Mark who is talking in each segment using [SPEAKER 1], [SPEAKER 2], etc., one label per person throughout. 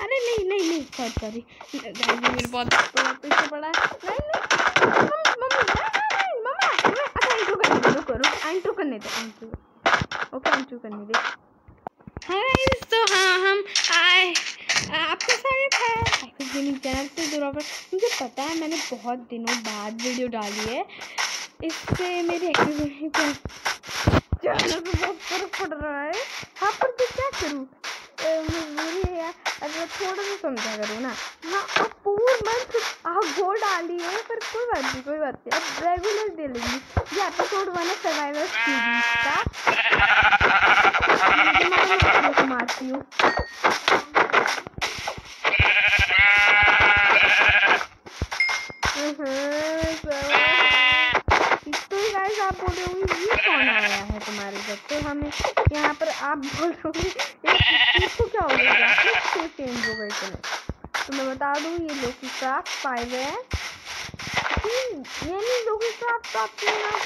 [SPEAKER 1] अरे नहीं नहीं नहीं सॉरी मेरे बहुत बड़ा पीछे पड़ा है। नहीं नहीं मम्मा अच्छा इंट्रो करने दे, रुको इंट्रो करने दे, ओके इंट्रो करने दे। हाँ तो हाँ हम आए आपका स्वागत है गेमिंग चैनल पे दोबारा। मुझे पता है मैंने बहुत दिनों बाद वीडियो डाली है, इससे मेरे चैनल पे बहुत फर्क पड़ रहा है। हाँ पर मैं क्या करूँ, मजबूरी है यार। अगर थोड़ा सा समझा करो ना। हाँ अब पूरा मंथ आप वो डाली है, पर कोई बात नहीं अब रेगुलर दे लेंगी। ये एपिसोड 1 है सर्वाइवल सीरीज का। मारती हूँ तो गाइस आप बोल रहे होंगे ये कौन आया है तुम्हारे घर। तो हमें यहाँ पर आप बोल रहे इसको क्या हो गया, क्यों चेंज हो गए इतने। तो मैं बता दूँ ये लोकी क्राफ्ट 5 है। ये नहीं लोकी क्राफ्ट तो आपके ना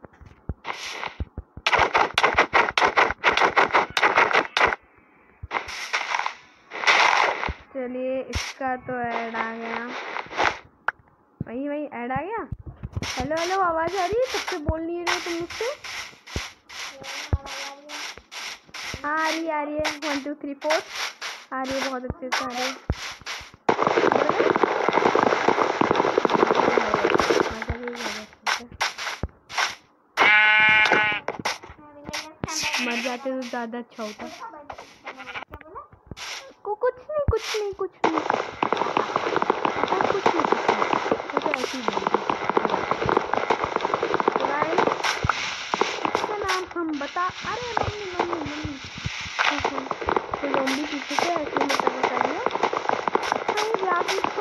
[SPEAKER 1] चलिए इसका तो ऐड आ गया, वही ऐड आ गया। हेलो आवाज आ रही है, सबसे बोल नहीं रहे तुम मुझसे। हाँ आ रही है 1 2 3 4 आ रही है, बहुत अच्छे से आ रही है। मर जाते तो ज़्यादा अच्छा होता। कुछ नहीं इसका नाम हम बता। अरे मम्मी तो ज़ॉम्बी पीछे से ऐसे मतलब बताइए।